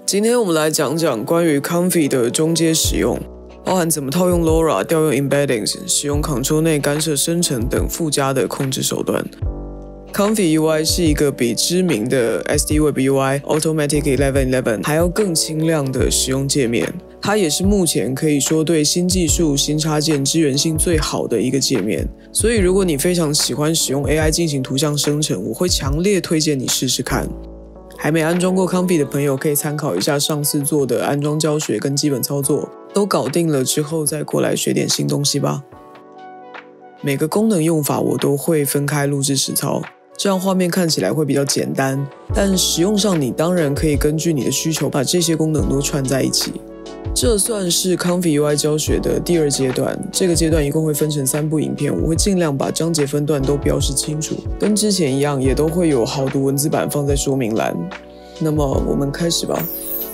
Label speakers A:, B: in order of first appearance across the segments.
A: 今天我们来讲讲关于 Comfy 的中阶使用，包含怎么套用 LoRa、调用 Embeddings、使用 Control 内干涉生成等附加的控制手段。Comfy UI 是一个比知名的 SD-Web UI、Automatic 1111还要更轻量的使用界面，它也是目前可以说对新技术、新插件支援性最好的一个界面。所以如果你非常喜欢使用 AI 进行图像生成，我会强烈推荐你试试看。还没安装过 Comfy 的朋友可以参考一下上次做的安装教学跟基本操作，都搞定了之后再过来学点新东西吧。每个功能用法我都会分开录制实操，这样画面看起来会比较简单，但实用上你当然可以根据你的需求把这些功能都串在一起。这算是 Comfy UI 教学的第2阶段，这个阶段一共会分成3部影片，我会尽量把章节分段都标示清楚，跟之前一样也都会有好读文字版放在说明栏。那么我们开始吧。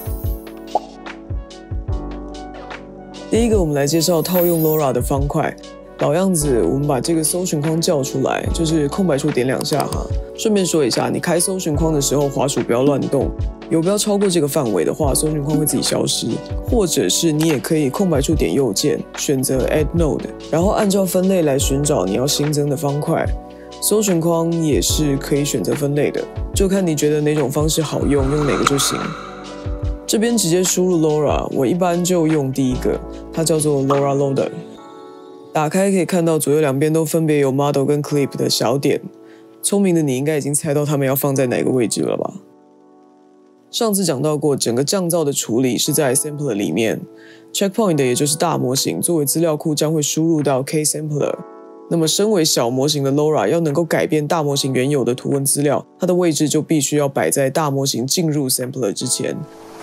A: 第一个我们来介绍套用 LoRa 的方块。老样子，我们把这个搜寻框叫出来，就是空白处点2下哈。顺便说一下，你开搜寻框的时候，滑鼠不要乱动，游标超过这个范围的话，搜寻框会自己消失。或者是你也可以空白处点右键，选择 Add Node， 然后按照分类来寻找你要新增的方块。搜寻框也是可以选择分类的，就看你觉得哪种方式好用，用哪个就行。这边直接输入 LoRa， 我一般就用第一个，它叫做 LoRa Loader。打开可以看到左右两边都分别有 Model 跟 Clip 的小点，聪明的你应该已经猜到它们要放在哪个位置了吧？上次讲到过，整个降噪的处理是在 Sampler 里面 ，Checkpoint 也就是大模型作为资料库将会输入到 K-Sampler。那么身为小模型的 LoRa 要能够改变大模型原有的图文资料，它的位置就必须要摆在大模型进入 Sampler 之前。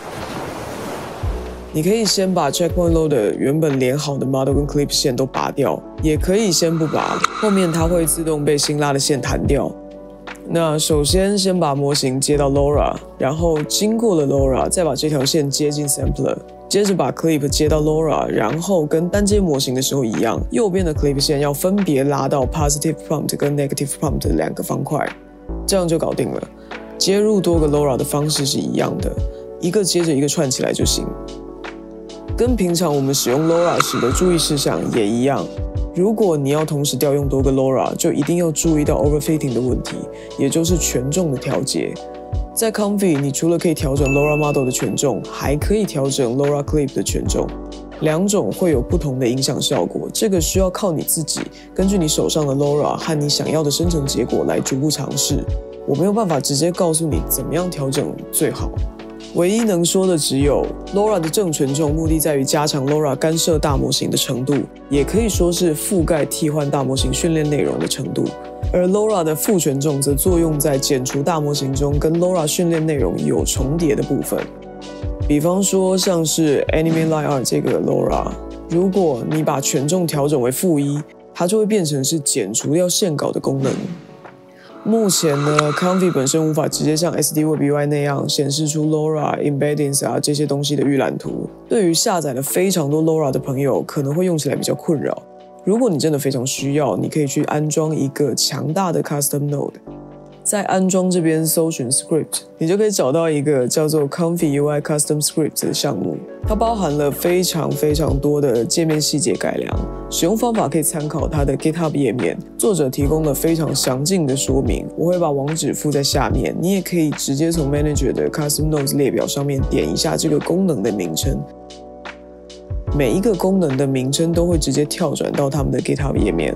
A: 你可以先把 Checkpoint Loader 原本连好的 Model 跟 Clip 线都拔掉，也可以先不拔，后面它会自动被新拉的线弹掉。那首先把模型接到 LoRa， 然后经过了 LoRa， 再把这条线接进 Sampler， 接着把 Clip 接到 LoRa， 然后跟单接模型的时候一样，右边的 Clip 线要分别拉到 Positive Prompt 跟 Negative Prompt 的2个方块，这样就搞定了。接入多个 LoRa 的方式是一样的，一个接着一个串起来就行。跟平常我们使用 LoRa 时的注意事项也一样，如果你要同时调用多个 LoRa， 就一定要注意到 overfitting 的问题，也就是权重的调节。在 Comfy， 你除了可以调整 LoRa Model 的权重，还可以调整 LoRa Clip 的权重，2种会有不同的影响效果，这个需要靠你自己根据你手上的 LoRa 和你想要的生成结果来逐步尝试，我没有办法直接告诉你怎么样调整最好。唯一能说的只有 LoRa 的正权重目的在于加强 LoRa 干涉大模型的程度，也可以说是覆盖替换大模型训练内容的程度，而 LoRa 的负权重则作用在减除大模型中跟 LoRa 训练内容有重叠的部分。比方说像是 Anime Line Art 这个 LoRa， 如果你把权重调整为-1，它就会变成是减除掉线稿的功能。目前呢 Comfy 本身无法直接像 SD-Web UI 那样显示出 LoRa、Embeddings 这些东西的预览图，对于下载了非常多 LoRa 的朋友可能会用起来比较困扰。如果你真的非常需要，你可以去安装一个强大的 Custom Node， 在安装这边搜寻 Script， 你就可以找到一个叫做 Comfy UI Custom Script 的项目，它包含了非常多的界面细节改良，使用方法可以参考它的 GitHub 页面，作者提供了非常详尽的说明，我会把网址附在下面，你也可以直接从 Manager 的 Custom Nodes 列表上面点一下这个功能的名称，每一个功能的名称都会直接跳转到他们的 GitHub 页面。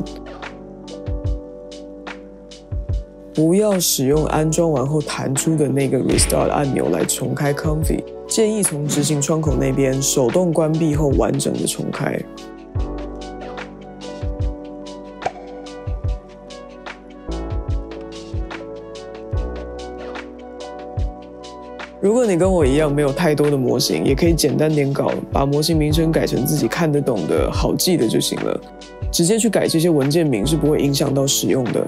A: 不要使用安装完后弹出的那个 Restart 按钮来重开 Comfy， 建议从执行窗口那边手动关闭后完整的重开。如果你跟我一样没有太多的模型，也可以简单点搞，把模型名称改成自己看得懂的好记的就行了，直接去改这些文件名是不会影响到使用的。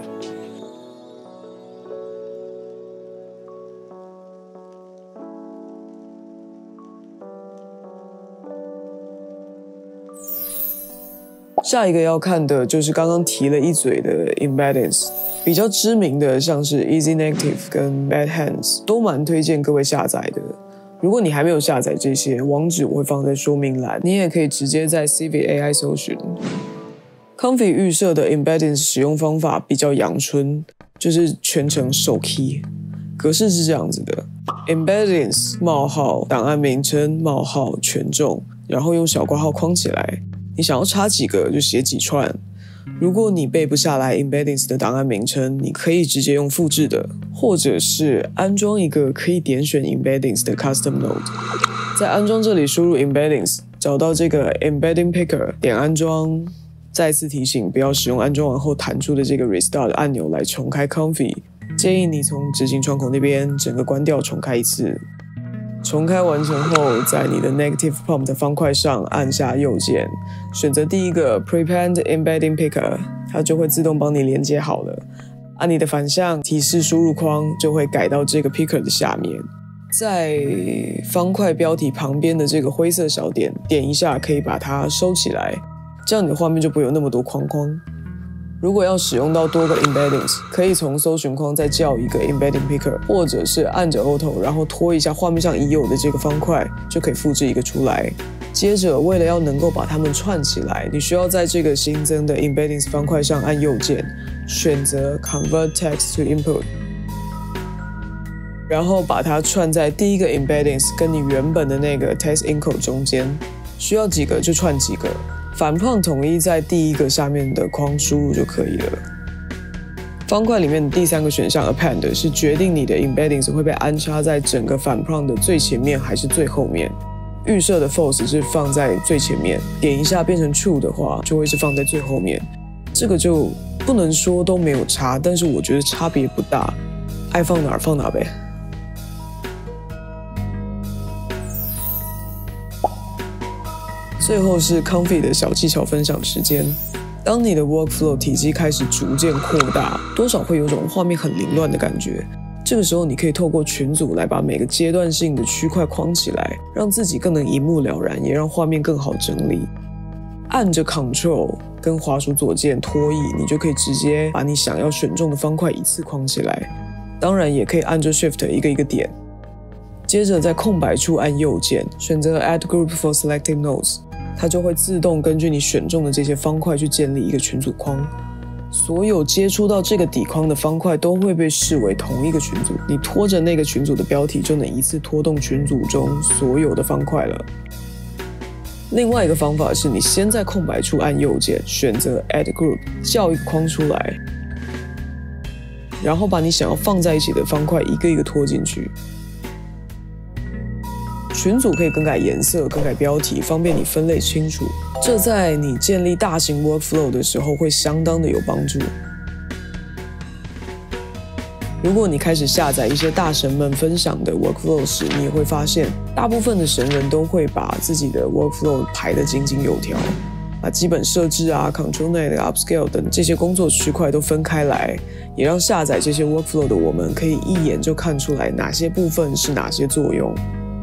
A: 下一个要看的就是刚刚提了一嘴的 Embeddings， 比较知名的像是 Easy Negative 跟 Bad Hands 都蛮推荐各位下载的。 如果你还没有下载这些，网址我会放在说明栏，你也可以直接在 Civi AI 搜寻。Comfy 预设的 Embeddings 使用方法比较阳春，就是全程手 key， 格式是这样子的 ：Embeddings 冒号档案名称冒号权重，然后用小括号框起来。你想要插几个就写几串。如果你背不下来 Embeddings 的档案名称，你可以直接用复制的，或者是安装一个可以点选 Embeddings 的 Custom Node。在安装这里输入 Embeddings， 找到这个 Embedding Picker， 点安装。再次提醒，不要使用安装完后弹出的这个 Restart 按钮来重开 Comfy。建议你从执行窗口那边整个关掉，重开一次。重开完成后，在你的 Negative Prompt 方块上按下右键，选择第一个 Prepend Embedding Picker， 它就会自动帮你连接好了。按你的反向提示输入框就会改到这个 Picker 的下面。在方块标题旁边的这个灰色小点，点一下可以把它收起来。这样你的画面就不会有那么多框框。如果要使用到多个 embeddings， 可以从搜寻框再叫一个 embedding picker， 或者是按着 Auto， 然后拖一下画面上已有的这个方块，就可以复制一个出来。接着，为了要能够把它们串起来，你需要在这个新增的 embeddings 方块上按右键，选择 Convert Text to Input， 然后把它串在第一个 embeddings 跟你原本的那个 text encode 中间。需要几个就串几个。反 prompt 统一在第一个下面的框输入就可以了。方块里面的第三个选项 Append 是决定你的 embeddings 会被安插在整个反 prompt 的最前面还是最后面。预设的 false 是放在最前面，点一下变成 true 的话，就会是放在最后面。这个就不能说都没有差，但是我觉得差别不大，爱放哪儿放哪呗。最后是 Comfy 的小技巧分享时间。当你的 workflow 体积开始逐渐扩大，多少会有种画面很凌乱的感觉。这个时候，你可以透过群组来把每个阶段性的区块框起来，让自己更能一目了然，也让画面更好整理。按着 Ctrl 跟滑鼠左键拖移，你就可以直接把你想要选中的方块一次框起来。当然，也可以按着 Shift 一个一个点。接着在空白处按右键，选择 Add Group for Selected Nodes。它就会自动根据你选中的这些方块去建立一个群组框，所有接触到这个底框的方块都会被视为同一个群组，你拖着那个群组的标题就能一次拖动群组中所有的方块了。另外一个方法是你先在空白处按右键，选择 Add Group， 叫一个框出来，然后把你想要放在一起的方块一个一个拖进去。群组可以更改颜色、更改标题，方便你分类清楚。这在你建立大型 workflow 的时候会相当的有帮助。如果你开始下载一些大神们分享的 workflow 时，你也会发现，大部分的神人都会把自己的 workflow 排得井井有条，把基本设置啊、ControlNet、Upscale 等这些工作区块都分开来，也让下载这些 workflow 的我们可以一眼就看出来哪些部分是哪些作用。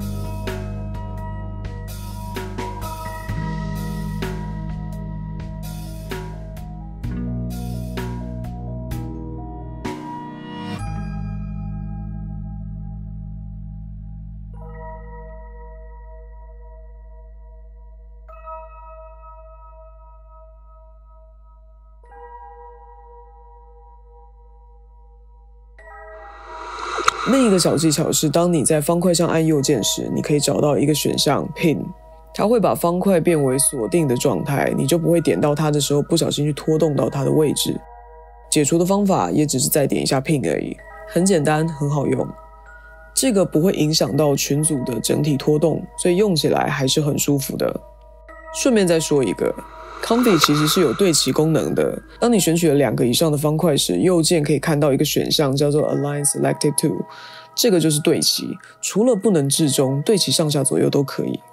A: 另一个小技巧是，当你在方块上按右键时，你可以找到一个选项 Pin， 它会把方块变为锁定的状态，你就不会点到它的时候不小心去拖动到它的位置。解除的方法也只是再点一下 Pin 而已，很简单，很好用。这个不会影响到群组的整体拖动，所以用起来还是很舒服的。顺便再说一个，Comfy 其实是有对齐功能的。当你选取了2个以上的方块时，右键可以看到一个选项叫做 Align Selected To， 这个就是对齐，除了不能置中，对齐上下左右都可以。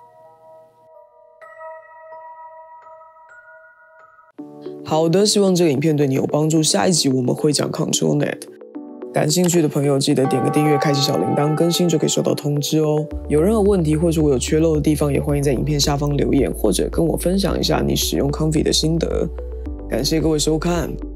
A: 好的，希望这个影片对你有帮助。下一集我们会讲 ControlNet。感兴趣的朋友记得点个订阅，开启小铃铛，更新就可以收到通知哦。有任何问题或是我有缺漏的地方，也欢迎在影片下方留言，或者跟我分享一下你使用 Comfy 的心得。感谢各位收看。